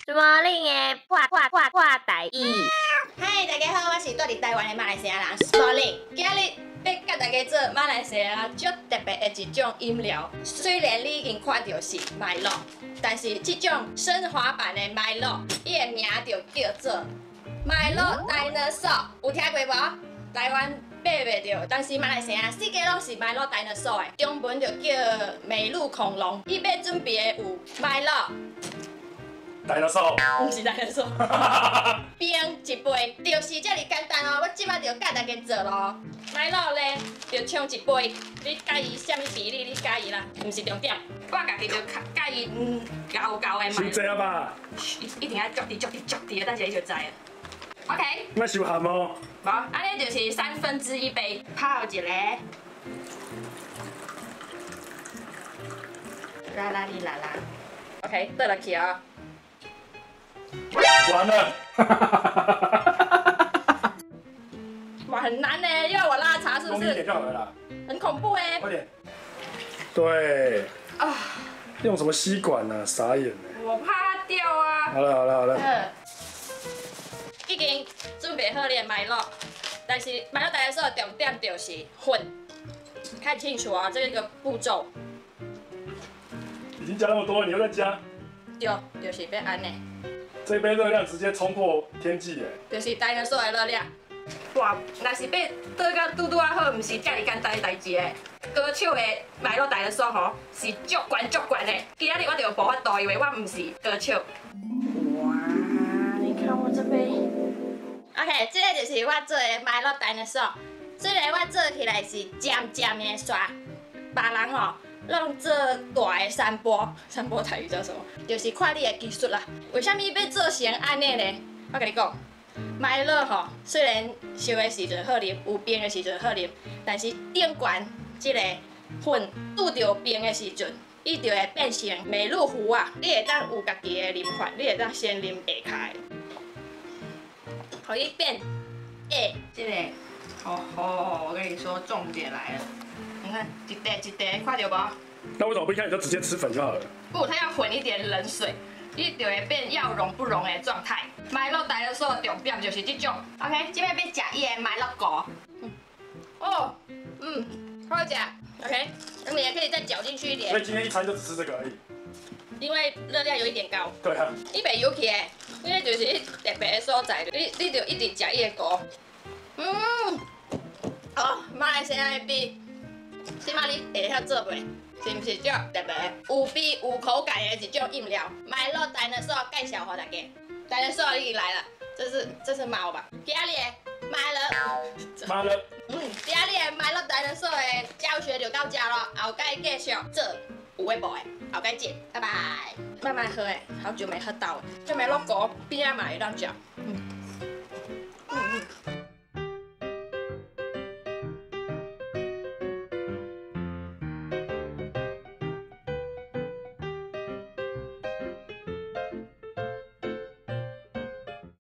什么令的破台语？ 嗨，大家好，我是住伫台湾的马来西亚人 Smolin。今日要甲大家做马来西亚足特别的一种饮料。虽然你已经看到是麦乐，但是这种升华版的麦乐，伊的名就叫做麦乐 Dinosaur。有听过无？台湾买袂到，但是马来西亚世界拢是麦乐 Dinosaur 的，中文就叫美露恐龙。伊要准备的有麦乐。 Dinosaur， 不是Dinosaur，冰一杯，就是这么简单哦。我即摆就教大家做咯。麦乐咧，就冲一杯，你介意什么比例？你介意啦，毋是重点。我家己就介意厚的麦。 伤济啊吧？ 一定要足滴，等下你就知了。OK。 莫伤咸哦。 无，安尼就是1/3杯，泡一个。啦啦哩啦啦。OK， 倒落去哦。 完了， 哇，很难呢，要我拉茶是不用力一点是？ 就好了啦， 很恐怖哎。 快点。对， 啊， 用什么吸管呢？傻眼呢。 我怕掉啊。 好了， 已经准备好你的麦乐，但是麦乐大家说的重点就是混，看清楚啊，这个步骤。 已经加那么多了，你又在加， 对，就是要安尼。 这杯热量直接冲破天际耶！ 就是 Dinosaur 的热量。哇，若是要倒到拄啊好，毋是遮尔简单的代志诶。高手的麦乐 Dinosaur 吼是足悬的。今仔日我就有无法度，因为我毋是高手。哇，你看我这杯。OK， 这个就是我做的麦乐 Dinosaur。虽然我做起来是尖的刷，别人吼。 让做大的山坡台语叫什么？就是看你的技术啦。为什么要做成安尼呢？我跟你讲，麦乐吼，虽然烧的时阵好啉，有冰的时阵好啉，但是顶悬这个粉拄着冰的时阵，伊就会变成美露糊啊。你会当有家己的啉法，你会当先啉下开，互伊变这个，我跟你说，重点来了。 你看，一滴，看到无？ 那为什么不一开始就直接吃粉就好了？ 不，它要混一点冷水，你就会变要溶不溶的状态。麦乐大多数的重点就是这种。OK， 这边要吃伊的麦乐果。好吃。OK， 那你也可以再搅进去一点。 所以今天一餐就只吃这个而已。 因为热量有一点高。 对啊。 伊袂油起的，因为就是特别的所在，你就一直吃伊的果。马来西亚的比。 起码你会晓做袂？是毋是足特别有味有口感的一种饮料？麦乐 Dinosaur 介绍给大家。Dinosaur 你来了，这是猫吧？今日的麦乐， 妈的， 今日的麦乐 Dinosaur 的教学就到这咯，后盖继续做有尾部的，后盖见，拜拜。慢慢喝诶，好久没喝到了，这麦乐果边仔嘛会当食。